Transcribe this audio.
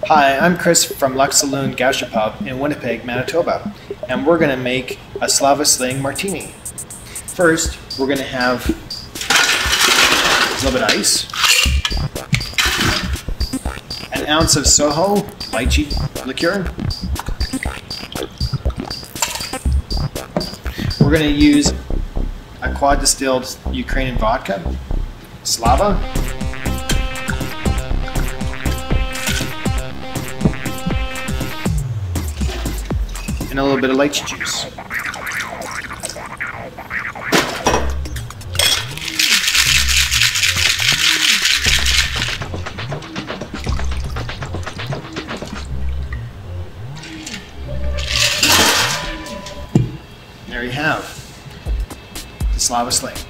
Hi, I'm Chris from Luxalune Gastropub in Winnipeg, Manitoba, and we're going to make a Slava Sling martini. First, we're going to have a little bit of ice, an ounce of Soho lychee liqueur. We're going to use a quad distilled Ukrainian vodka, Slava, and a little bit of lychee juice. There you have the Slava Sling.